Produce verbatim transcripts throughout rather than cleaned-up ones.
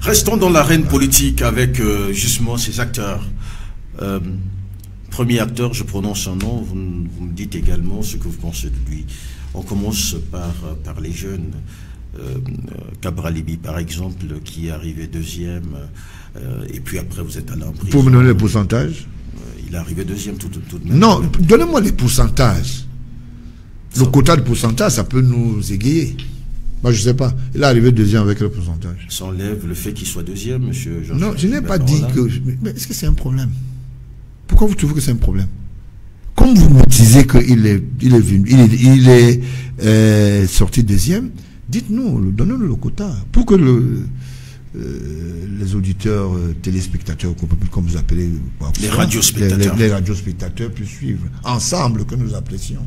Restons dans l'arène politique avec euh, justement ces acteurs. Euh, premier acteur, je prononce son nom, vous, vous me dites également ce que vous pensez de lui. On commence par, par les jeunes. Euh, Cabral Libby, par exemple, qui est arrivé deuxième, euh, et puis après vous êtes allé en prison. Pour me donner les pourcentages? euh, Il est arrivé deuxième tout, tout, tout de même. Non, donnez-moi les pourcentages. Le quota de pourcentage, ça peut nous égayer. Moi, je ne sais pas. Il est arrivé deuxième avec le pourcentage. Ça enlève le fait qu'il soit deuxième, monsieur Jean. Non, je n'ai pas dit que... Mais est-ce que c'est un problème? Pourquoi vous trouvez que c'est un problème? Comme vous me disiez qu'il est, il est, venu, il est, il est euh, sorti deuxième, dites-nous, donnez-nous le quota. Pour que le, euh, les auditeurs, euh, téléspectateurs, comme vous appelez... Les radiospectateurs. Les, les, les radiospectateurs puissent suivre. Ensemble, que nous apprécions.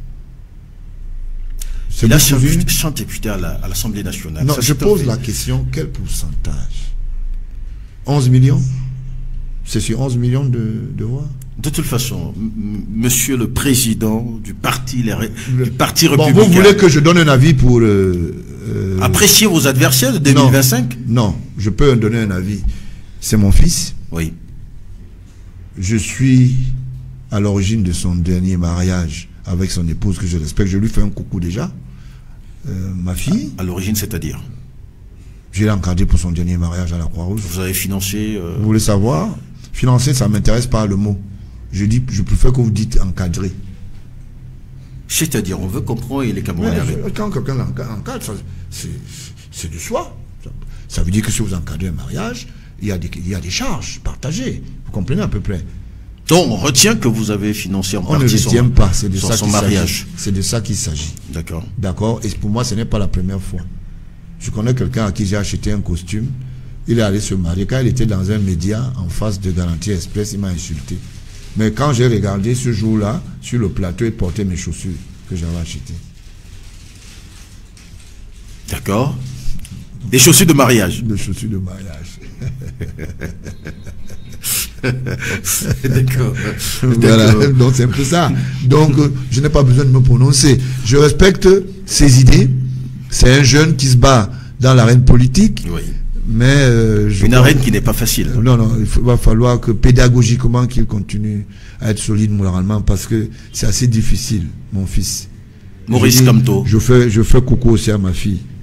Il a chanté député à l'Assemblée nationale. Non, je pose la question, quel pourcentage? onze millions? C'est sur onze millions de, de voix? De toute façon, monsieur le président du parti, les, le, du parti bon, républicain... Vous voulez que je donne un avis pour... Euh, euh, apprécier vos adversaires de deux mille vingt-cinq? Non, non, je peux donner un avis. C'est mon fils. Oui. Je suis à l'origine de son dernier mariage avec son épouse que je respecte. Je lui fais un coucou déjà. Euh, ma fille. À, à l'origine, c'est-à-dire? Je l'ai encadré pour son dernier mariage à la Croix-Rouge. Vous avez financé... Euh... Vous voulez savoir? Financer, ça ne m'intéresse pas le mot. Je dis, je préfère que vous dites encadrer. C'est-à-dire, on veut comprendre et les Camerounais avec. Quand quelqu'un encadre, c'est de soi. Ça, ça veut dire que si vous encadrez un mariage, il y a des, il y a des charges partagées. Vous comprenez à peu près? Donc, on retient que vous avez financé en on partie son, retient pas, c'est de son, ça son mariage. C'est de ça qu'il s'agit. D'accord. D'accord. Et pour moi, ce n'est pas la première fois. Je connais quelqu'un à qui j'ai acheté un costume. Il est allé se marier. Quand il était dans un média en face de Garantie Express, il m'a insulté. Mais quand j'ai regardé ce jour-là, sur le plateau, il portait mes chaussures que j'avais achetées. D'accord. Des chaussures de mariage. Des chaussures de mariage. D'accord. Voilà. Donc c'est un peu ça. Donc je n'ai pas besoin de me prononcer. Je respecte ses idées. C'est un jeune qui se bat dans l'arène politique. Oui. Mais euh, je une crois... arène qui n'est pas facile. Non, non, il faut, va falloir que pédagogiquement qu'il continue à être solide moralement parce que c'est assez difficile, mon fils. Maurice Kamto. Je fais, je fais coucou aussi à ma fille.